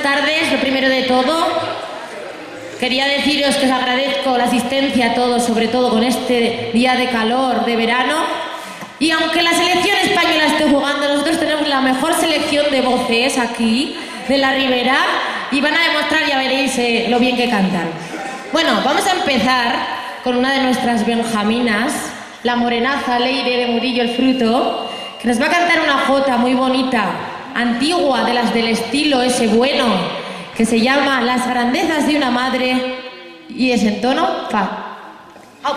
tardes. Lo primero de todo, quería deciros que os agradezco la asistencia a todos, sobre todo con este día de calor, de verano. Y aunque la selección española esté jugando, nosotros tenemos la mejor selección de voces aquí, de la Ribera, y van a demostrar, ya veréis, lo bien que cantan. Bueno, vamos a empezar con una de nuestras benjaminas, la morenaza Leire de Murillo el Fruto, que nos va a cantar una jota muy bonita, antigua, de las del estilo ese bueno, que se llama Las grandezas de una madre, y es en tono fa. ¡Au!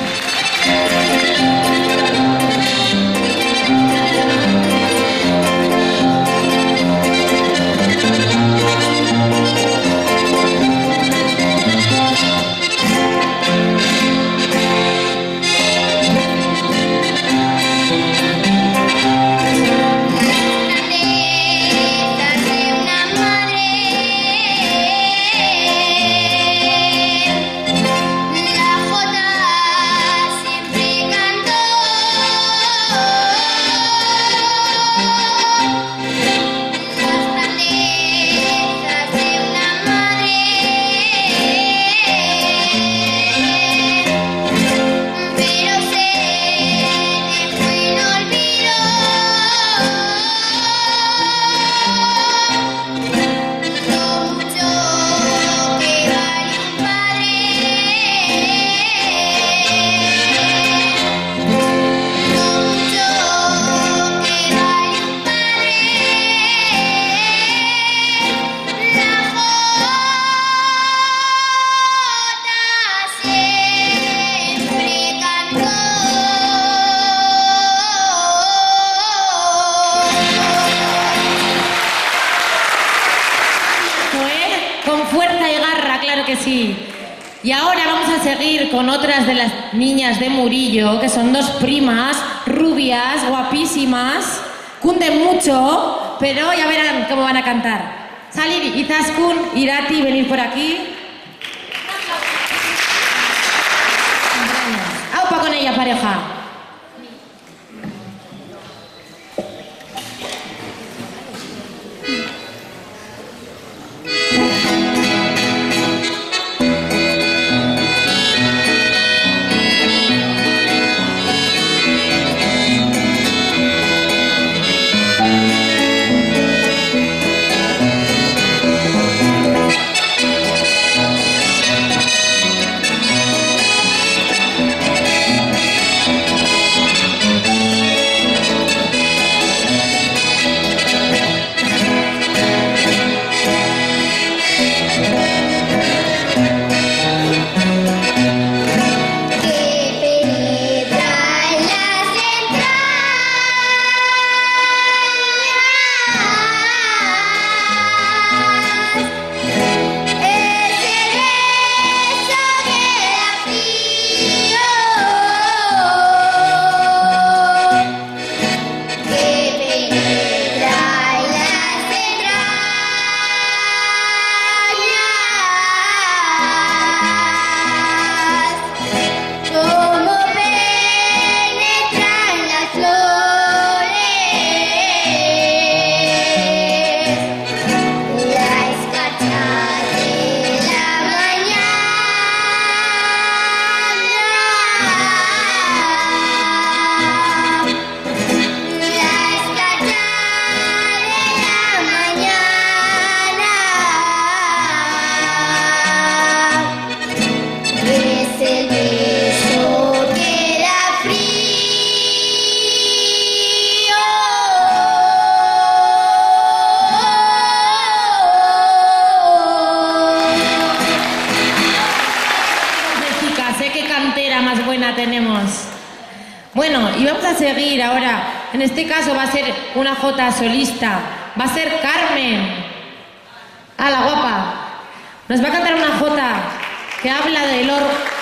Y ahora vamos a seguir con otras de las niñas de Murillo, que son dos primas, rubias, guapísimas, cunden mucho, pero ya verán cómo van a cantar. Salir Izaskun, Irati, venir por aquí. ¡Aupa con ella, pareja! Bueno, y vamos a seguir ahora. En este caso va a ser una jota solista. Va a ser Carmen. ¡Ah, la guapa! Nos va a cantar una jota que habla del oro.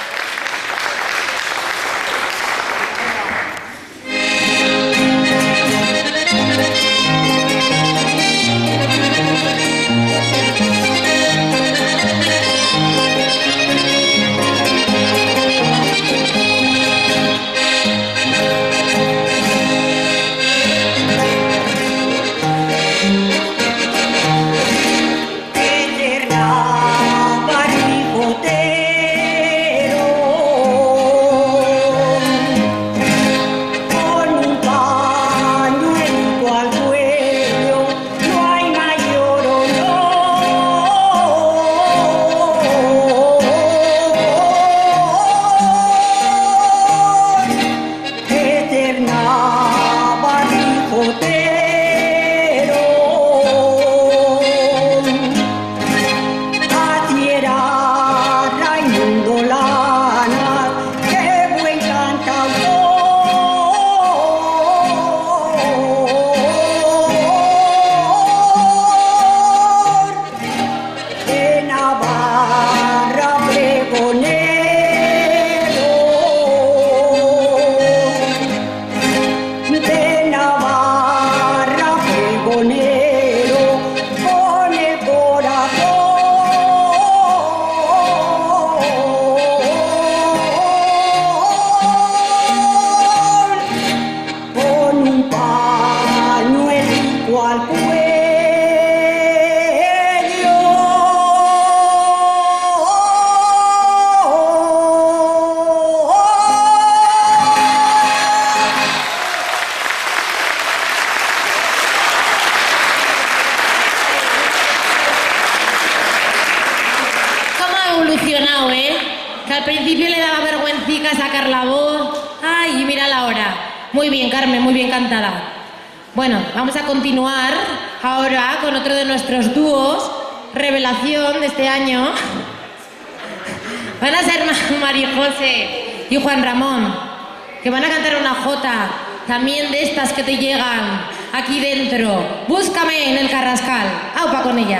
al principio le daba vergüencica sacar la voz. Ay, y mira la hora. Muy bien, Carmen, muy bien cantada. Bueno, vamos a continuar ahora con otro de nuestros dúos, revelación de este año. Van a ser María José y Juan Ramón, que van a cantar una jota, también de estas que te llegan aquí dentro. Búscame en el Carrascal. ¡Aupa con ella!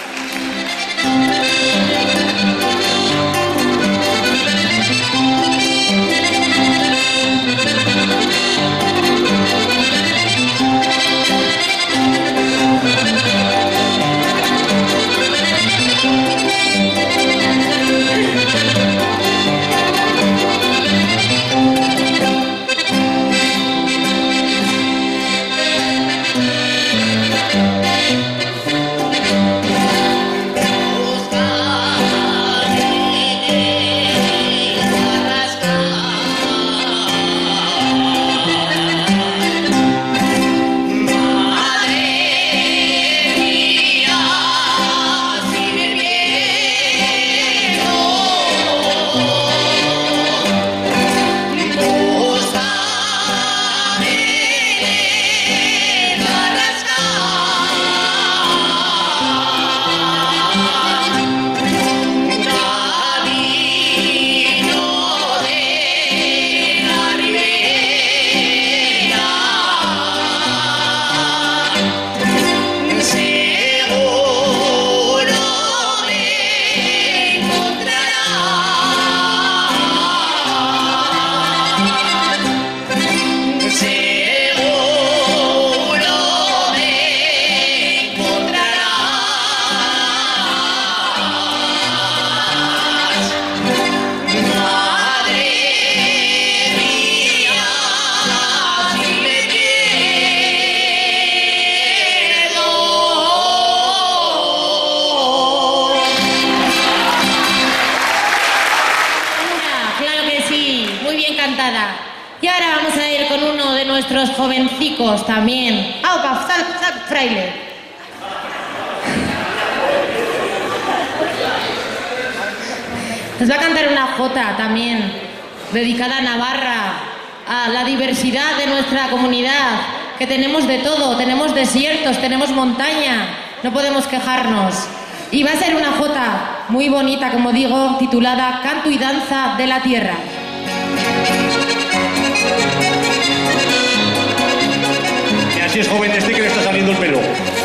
Y ahora vamos a ir con uno de nuestros jovencicos también. ¡Aupa, sal, fraile! Nos va a cantar una jota también, dedicada a Navarra, a la diversidad de nuestra comunidad, que tenemos de todo, tenemos desiertos, tenemos montaña, no podemos quejarnos. Y va a ser una jota muy bonita, como digo, titulada Canto y danza de la tierra. Y así es, joven, este que le está saliendo el pelo.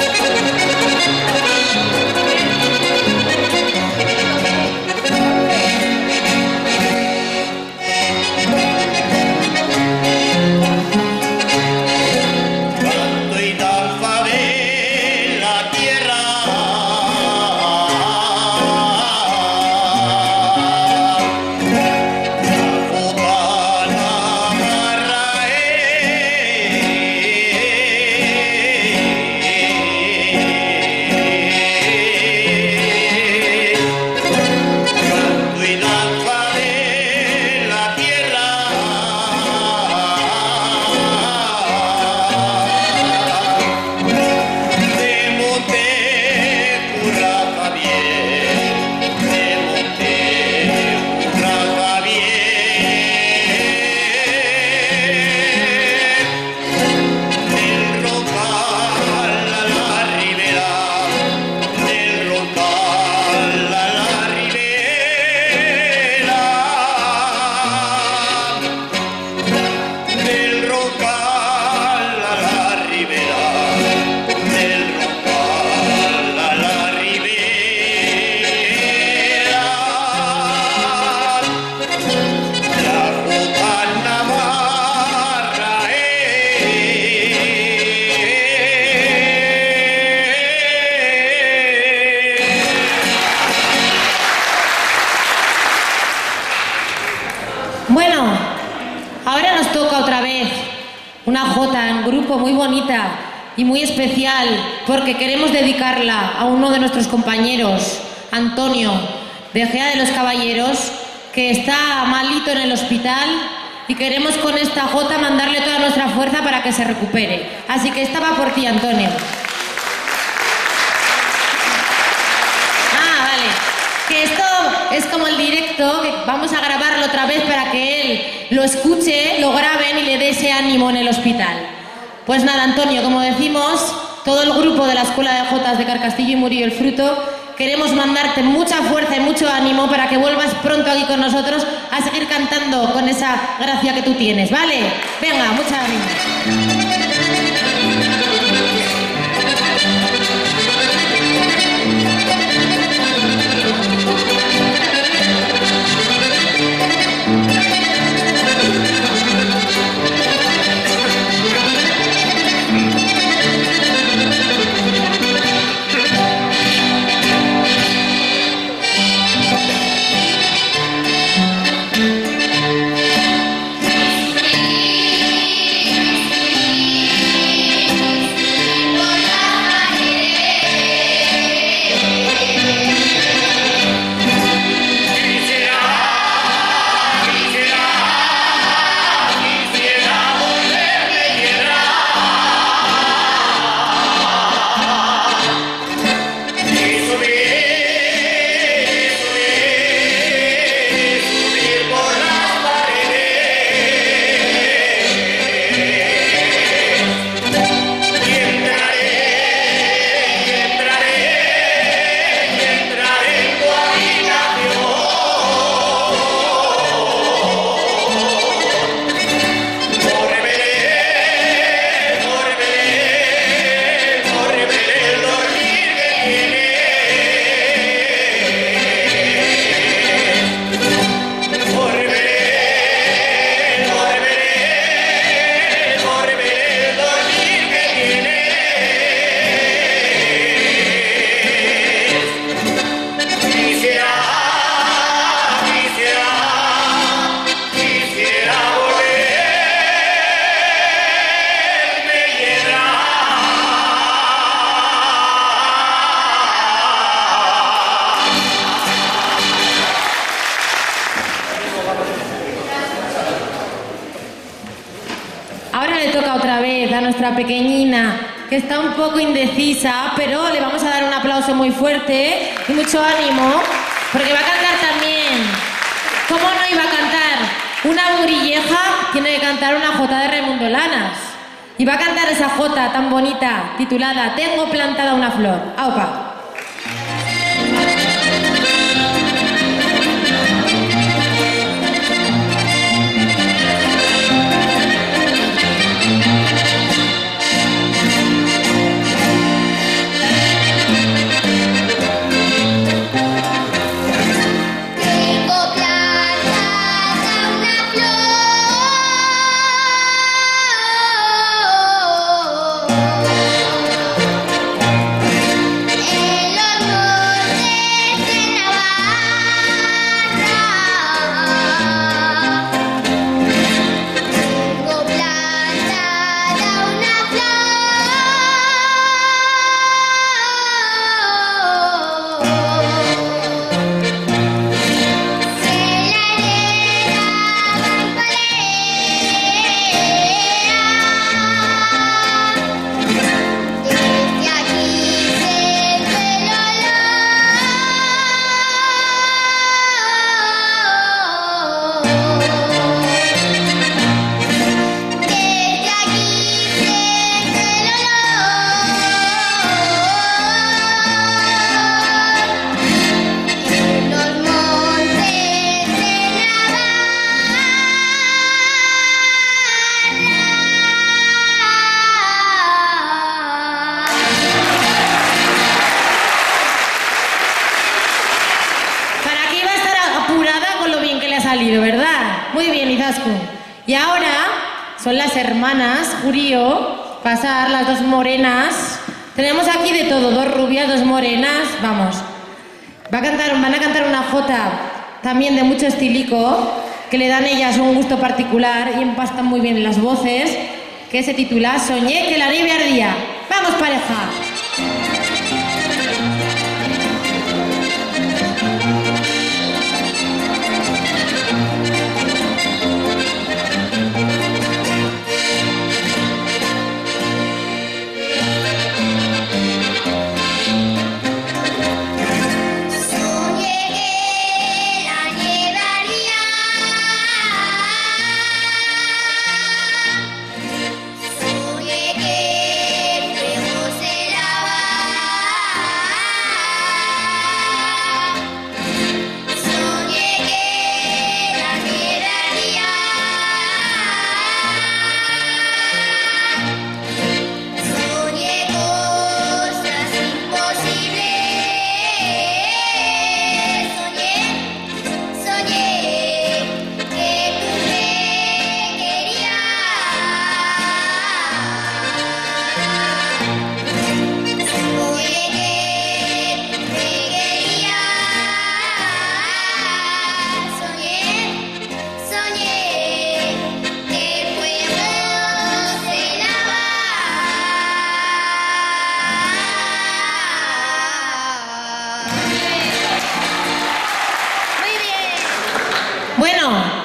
Bueno, ahora nos toca otra vez una jota en grupo muy bonita y muy especial, porque queremos dedicarla a uno de nuestros compañeros, Antonio, de Gea de los Caballeros, que está malito en el hospital, y queremos con esta jota mandarle toda nuestra fuerza para que se recupere. Así que esta va por ti, Antonio. Ah, vale. Que esto es como el directo, que vamos a grabarlo otra vez para que él lo escuche, lo graben y le dé ese ánimo en el hospital. Pues nada, Antonio, como decimos, todo el grupo de la Escuela de Jotas de Carcastillo y Murillo el Fruto, queremos mandarte mucha fuerza y mucho ánimo para que vuelvas pronto aquí con nosotros a seguir cantando con esa gracia que tú tienes, ¿vale? Venga, mucha ánimo. Ahora le toca otra vez a nuestra pequeñina, que está un poco indecisa, pero le vamos a dar un aplauso muy fuerte y mucho ánimo, porque va a cantar también. ¿Cómo no iba a cantar? Una murilleja tiene que cantar una jota de Raimundo Lanas. Y va a cantar esa jota tan bonita, titulada Tengo plantada una flor. ¡Aupa! ¿Verdad? Muy bien, Izaskun. Y ahora son las hermanas Urío, pasar las dos morenas. Tenemos aquí de todo, dos rubias, dos morenas. Vamos. Van a cantar una jota también de mucho estilico, que le dan ellas un gusto particular y empastan muy bien las voces, que se titula Soñé que la nieve ardía. ¡Vamos, pareja! Soñé que la nieve ardía.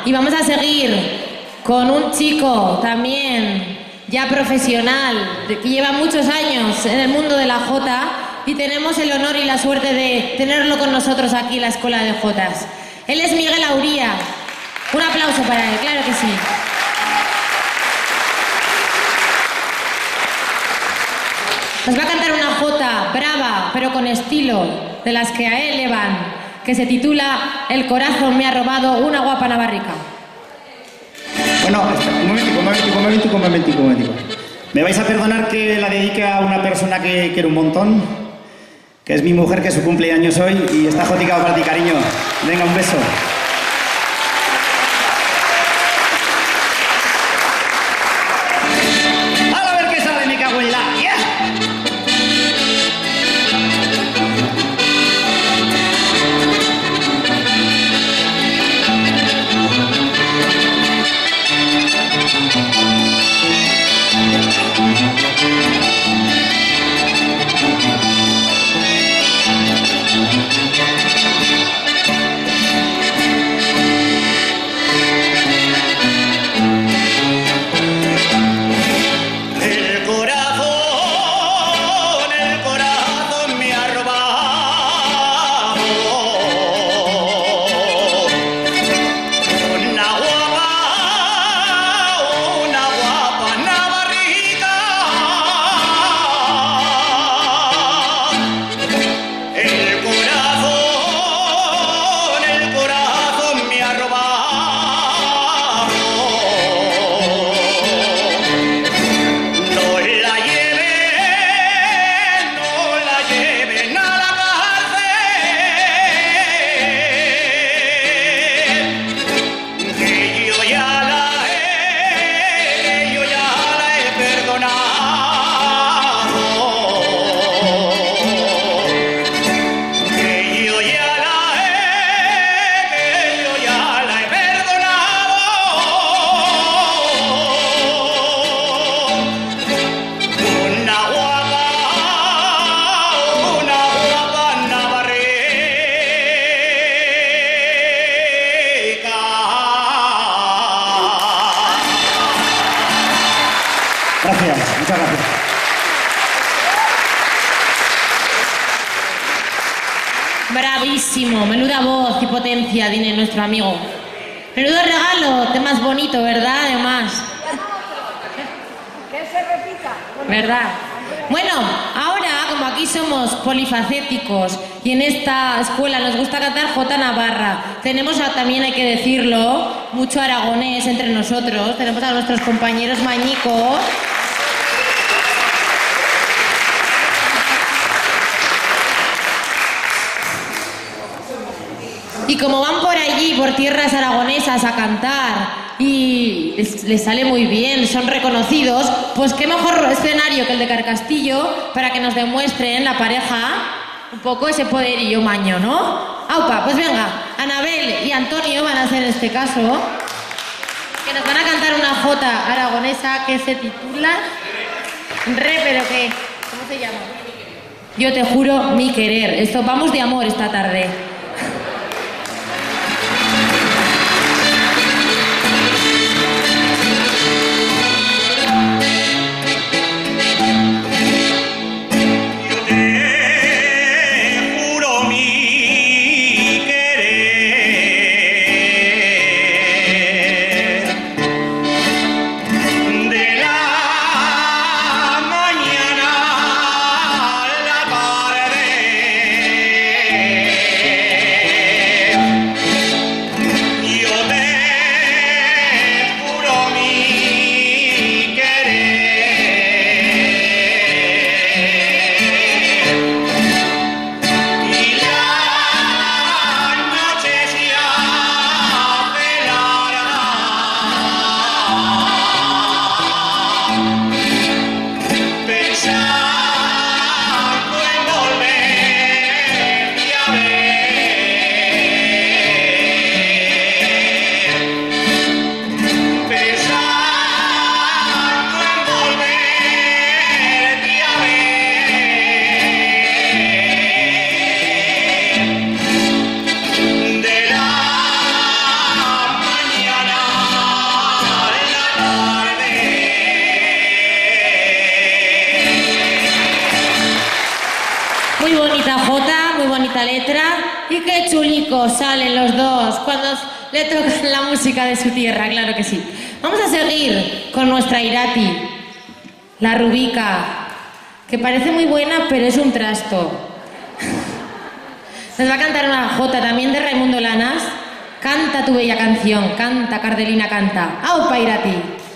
Y vamos a seguir con un chico también ya profesional, que lleva muchos años en el mundo de la jota, y tenemos el honor y la suerte de tenerlo con nosotros aquí en la Escuela de Jotas. Él es Miguel Auría. Un aplauso para él, claro que sí. Nos va a cantar una jota brava, pero con estilo, de las que a él le van, que se titula El corazón me ha robado una guapa navarrica. Bueno, un momentico. Me vais a perdonar que la dedique a una persona que quiero un montón, que es mi mujer, que es su cumpleaños hoy, y está jotica para ti, cariño. Venga, un beso. A ver qué sale, me cago en la... ¡Yeah! Gracias, muchas gracias. Bravísimo, menuda voz y potencia tiene nuestro amigo. Menudo regalo, temas bonito, ¿verdad? Además. Que se repita. ¿Verdad? Bueno, ahora, como aquí somos polifacéticos y en esta escuela nos gusta cantar jota navarra, tenemos también, hay que decirlo, mucho aragonés entre nosotros. Tenemos a nuestros compañeros mañicos. Y como van por allí, por tierras aragonesas a cantar y les sale muy bien, son reconocidos, pues qué mejor escenario que el de Carcastillo para que nos demuestren la pareja un poco ese poderillo maño, ¿no? Aupa, pues venga, Anabel y Antonio van a hacer en este caso, que nos van a cantar una jota aragonesa que se titula pero que, ¿cómo se llama? Yo te juro mi querer. Esto, vamos de amor esta tarde. Mañana a la tarde Muy bonita jota, muy bonita letra. Y qué chulicos salen los dos cuando le tocan la música de su tierra, claro que sí. Vamos a seguir con nuestra Irati, la rubica, que parece muy buena, pero es un trasto. Nos va a cantar una jota también de Raimundo Lanas. Canta tu bella canción, canta, Cardelina, canta. ¡Aupa, Irati!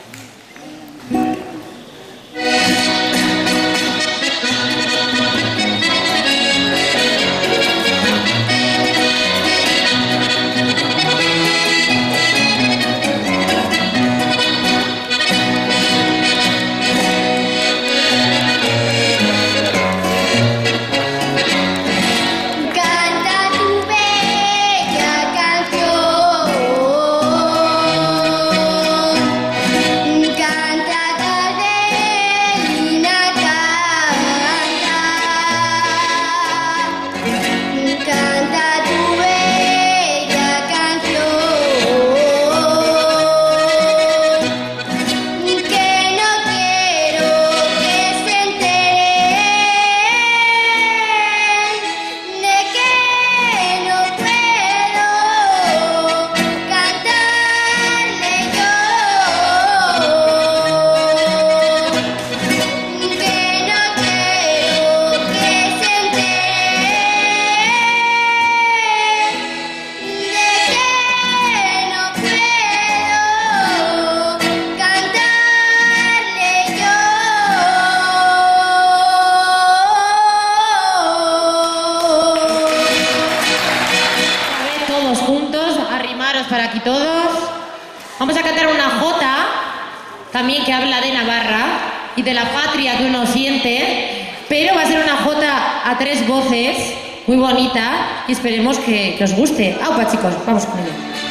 Para aquí todos. Vamos a cantar una jota también que habla de Navarra y de la patria que uno siente, pero va a ser una jota a 3 voces, muy bonita, y esperemos que os guste. ¡Aupa, chicos! Vamos con ello.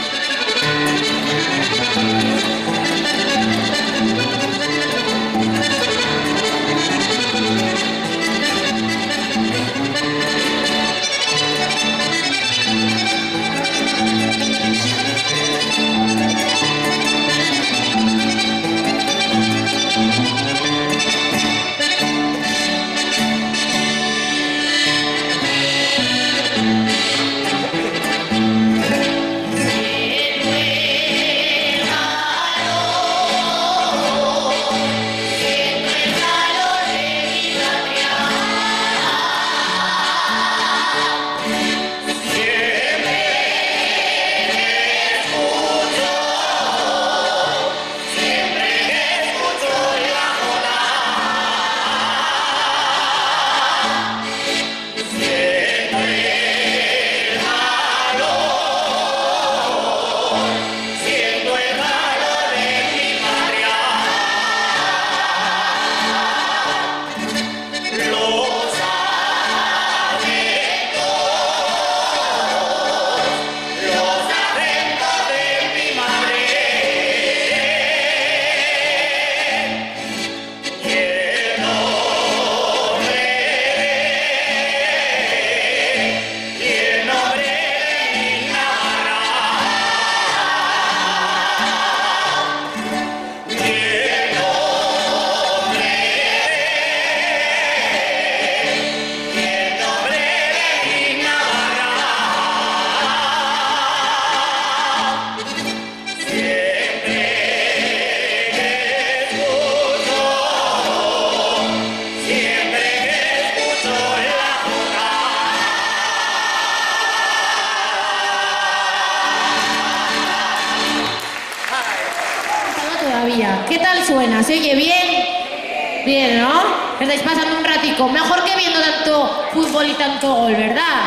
¿Qué tal suena? ¿Se oye bien? Bien, ¿no? Estáis pasando un ratico. Mejor que viendo tanto fútbol y tanto gol, ¿verdad?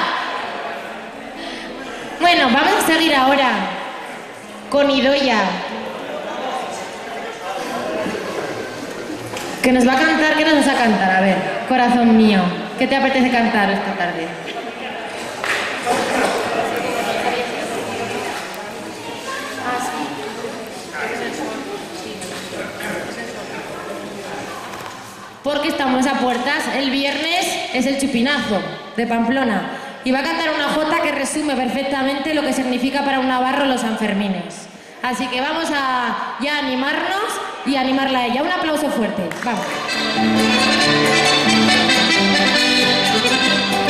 Bueno, vamos a seguir ahora con Idoia, que nos va a cantar. ¿Qué nos vas a cantar? A ver, corazón mío, ¿qué te apetece cantar esta tarde? Porque estamos a puertas. El viernes es el Chupinazo de Pamplona y va a cantar una jota que resume perfectamente lo que significa para un navarro los Sanfermines. Así que vamos a ya animarnos y animarla a ella. Un aplauso fuerte. Vamos.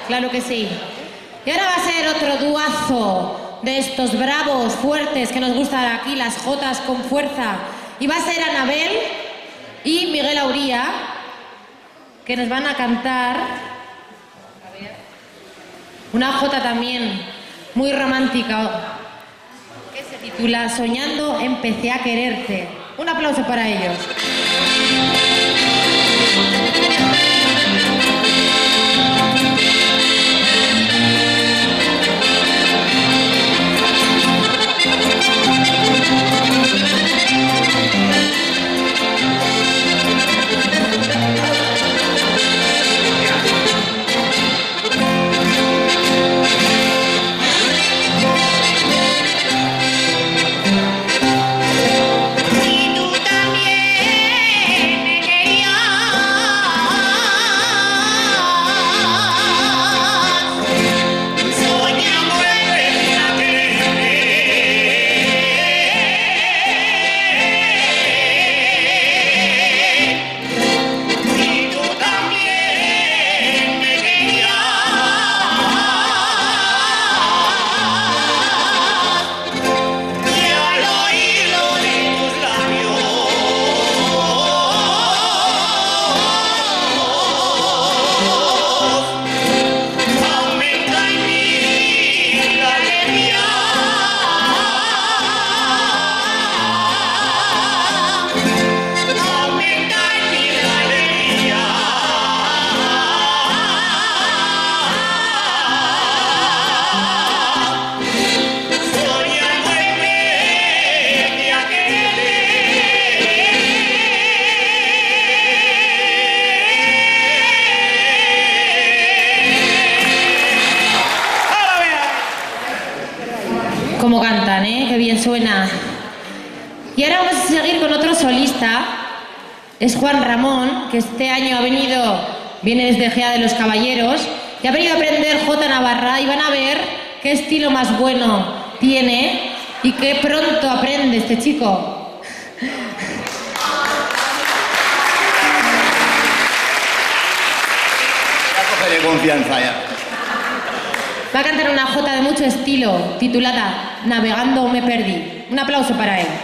claro que sí. Y ahora va a ser otro duazo de estos bravos, fuertes, que nos gustan aquí las jotas con fuerza. Y va a ser Anabel y Miguel Auría, que nos van a cantar una jota también muy romántica, que se titula Soñando empecé a quererte. Un aplauso para ellos. Cómo cantan, ¿eh? Qué bien suena. Y ahora vamos a seguir con otro solista. Es Juan Ramón, que este año viene desde Gea de los Caballeros, y ha venido a aprender jota navarra, y van a ver qué estilo más bueno tiene y qué pronto aprende este chico. Ya cogeré confianza ya. Va a cantar una jota de mucho estilo, titulada Navegando me perdí. Un aplauso para él.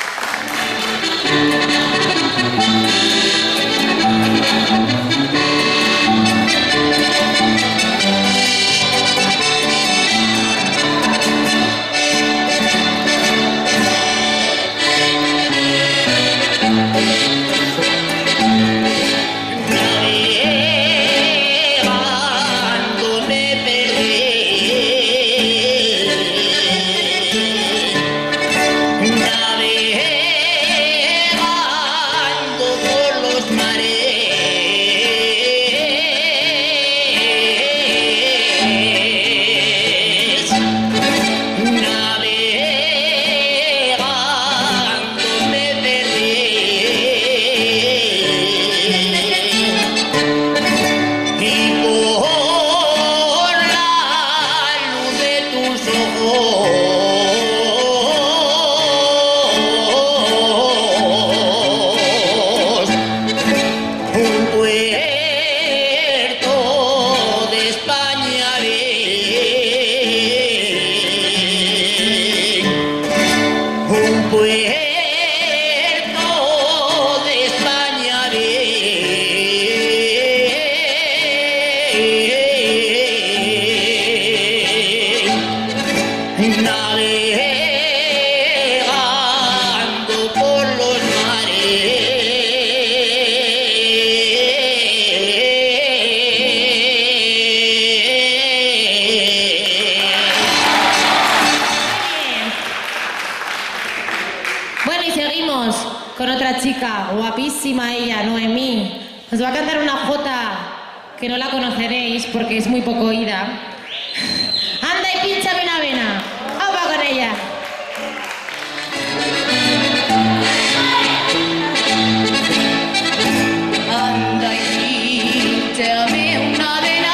Bueno, y seguimos con otra chica, guapísima ella, Noemí. Nos va a cantar una jota que no la conoceréis porque es muy poco oída. Anda y pínchame una vena. ¡Opa con ella! Anda y pínchame una vena.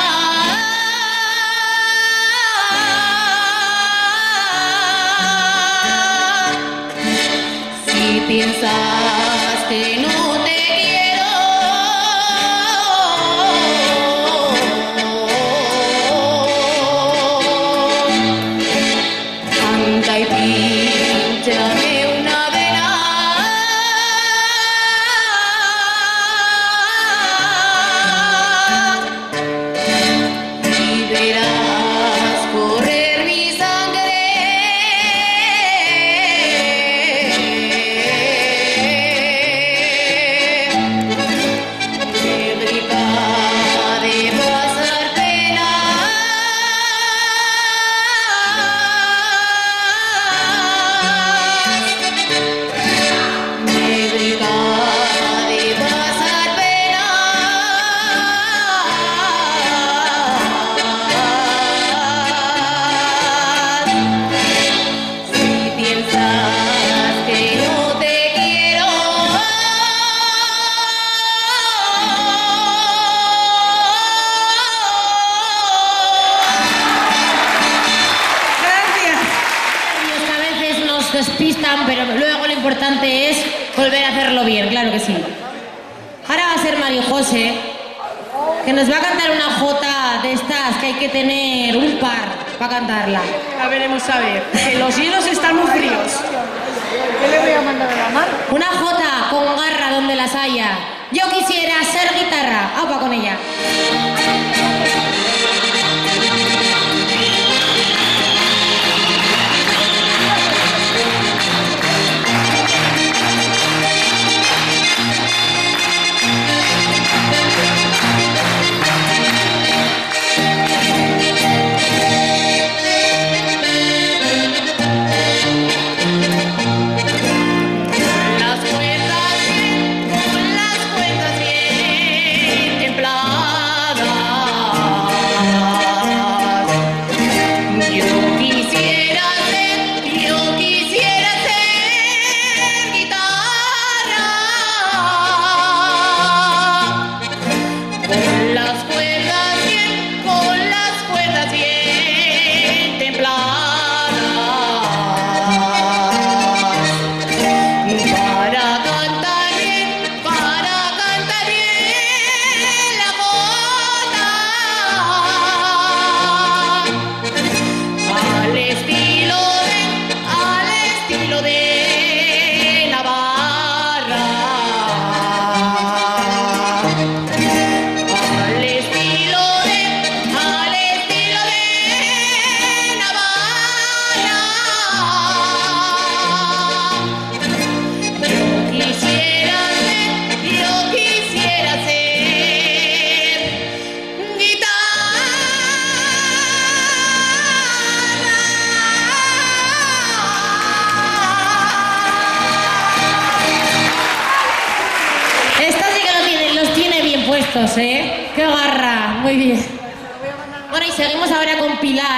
Si piensas que no te quiero, gustan, pero luego lo importante es volver a hacerlo bien, claro que sí. Ahora va a ser María José, que nos va a cantar una jota de estas que hay que tener un par para cantarla. Ya veremos a ver, que los hielos están muy fríos. ¿Qué le voy a mandar a la mar? Una jota con garra donde las haya. Yo quisiera ser guitarra. ¡Aupa con ella! ¿Eh? ¡Qué garra! Muy bien. Bueno, y seguimos ahora con Pilar.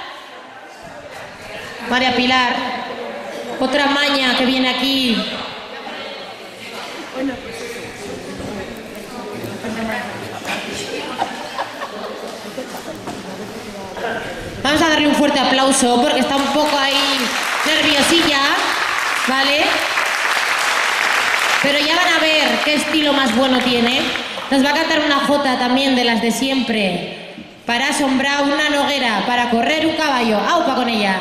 María Pilar. Otra maña que viene aquí. Vamos a darle un fuerte aplauso porque está un poco ahí nerviosilla, ¿vale? Pero ya van a ver qué estilo más bueno tiene. Nos va a cantar una jota también de las de siempre. Para asombrar una noguera, para correr un caballo. ¡Aupa con ella!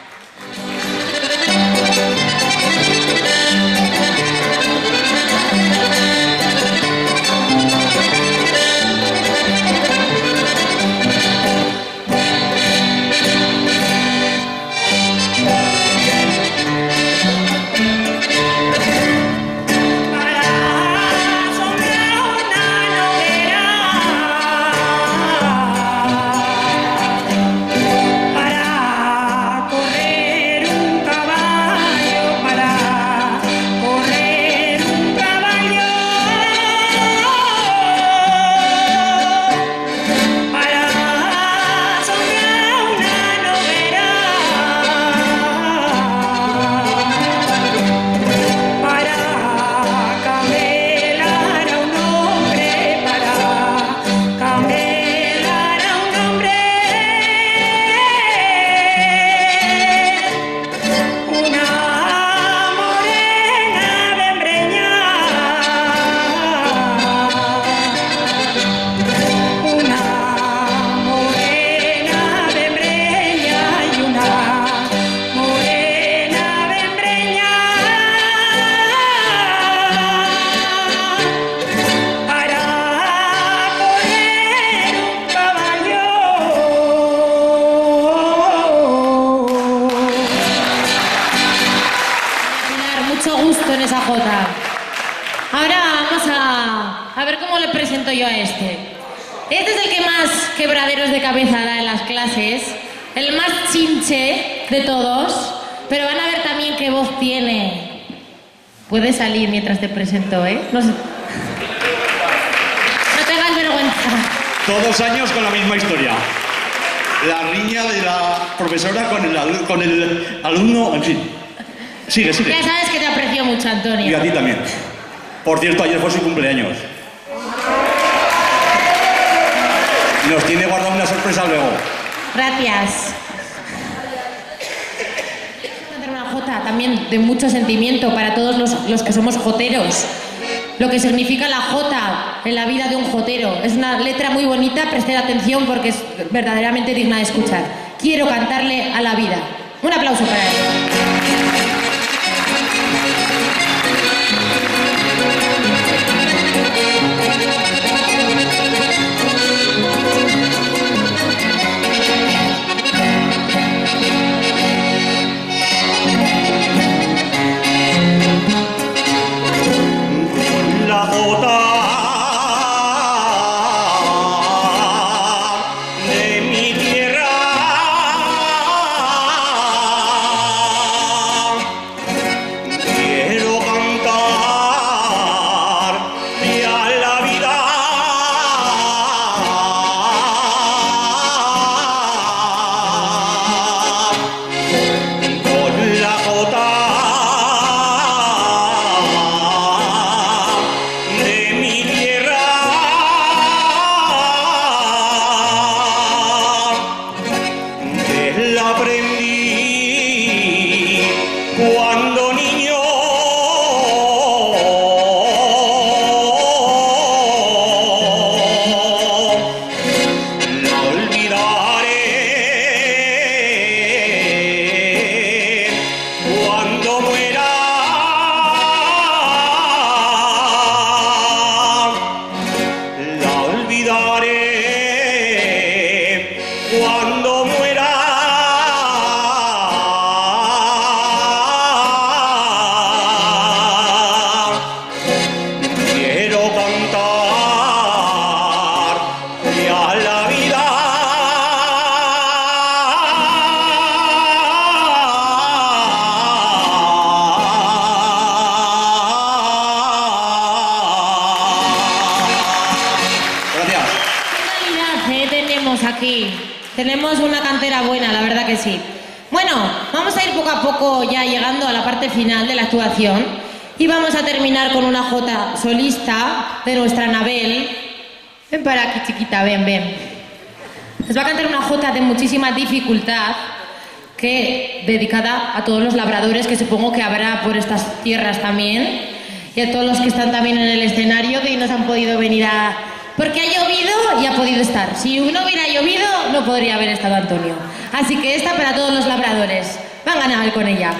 En esa jota. Ahora vamos a ver cómo le presento yo a este. Este es el que más quebraderos de cabeza da en las clases, el más chinche de todos, pero van a ver también qué voz tiene. Puede salir mientras te presento, ¿eh? No tengas vergüenza. Todos años con la misma historia. La riña de la profesora con el alumno, en fin. Sigue. Ya sabes que te aprecio mucho, Antonio. Y a ti también. Por cierto, ayer fue su cumpleaños. Nos tiene guardado una sorpresa luego. Gracias. jota también de mucho sentimiento para todos los que somos joteros. Lo que significa la jota en la vida de un jotero. Es una letra muy bonita, presten atención porque es verdaderamente digna de escuchar. Quiero cantarle a la vida. Un aplauso para él. La jota de mi tierra quiero cantar a la vida con la jota de mi tierra. La aprendí cuando niño. La olvidaré cuando muera. La olvidaré cuando muera. Quiero cantar a la vida gracias. Qué calidad tenemos aquí. Tenemos una cantera buena, la verdad que sí. Bueno, vamos a ir poco a poco ya llegando a la parte final de la actuación y vamos a terminar con una jota solista de nuestra Anabel. Ven para aquí, chiquita, ven, ven. Nos va a cantar una jota de muchísima dificultad que dedicada a todos los labradores que supongo que habrá por estas tierras también y a todos los que están también en el escenario que hoy nos han podido venir a... Porque ha llovido y ha podido estar. Si no hubiera llovido, no podría haber estado Antonio. Así que esta para todos los labradores. Van a ganar con ella.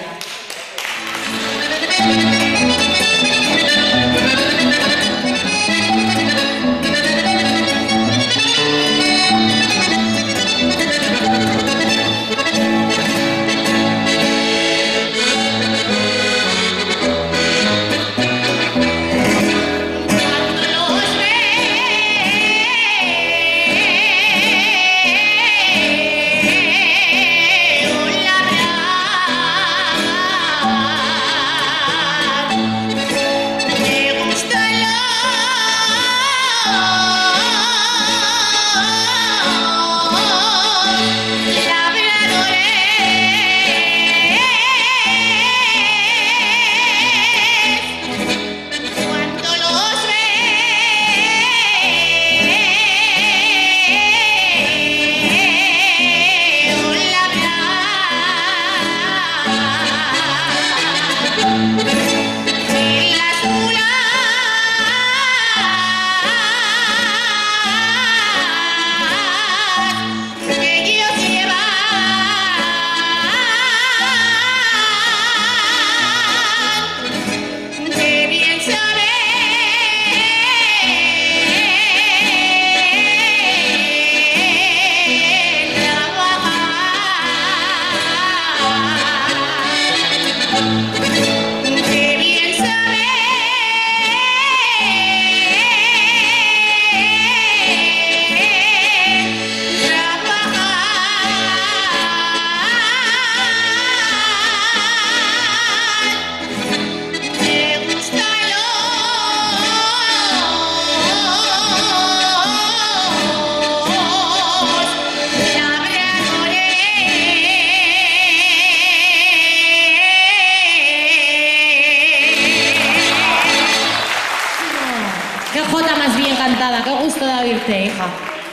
Qué gusto de oírte, hija.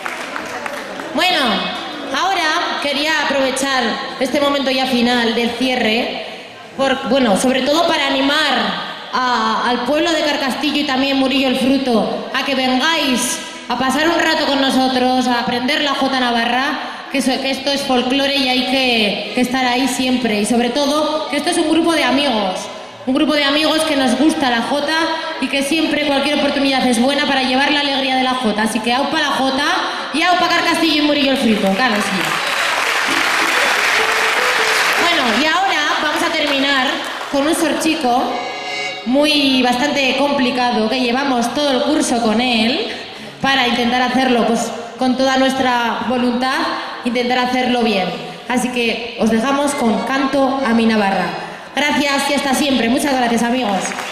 Bueno, ahora quería aprovechar este momento ya final del cierre bueno, sobre todo para animar al pueblo de Carcastillo y también Murillo el Fruto a que vengáis a pasar un rato con nosotros, a aprender la jota navarra, que esto es folclore y hay que estar ahí siempre. Y sobre todo, que esto es un grupo de amigos que nos gusta la jota y que siempre cualquier oportunidad es buena para llevar la alegría de la jota. Así que aupa la jota y aupa Carcastillo y Murillo el Fruto, claro sí. Bueno, y ahora vamos a terminar con un sorchico bastante complicado, que llevamos todo el curso con él para intentar hacerlo pues con toda nuestra voluntad, intentar hacerlo bien. Así que os dejamos con Canto a mi Navarra. Gracias y hasta siempre. Muchas gracias, amigos.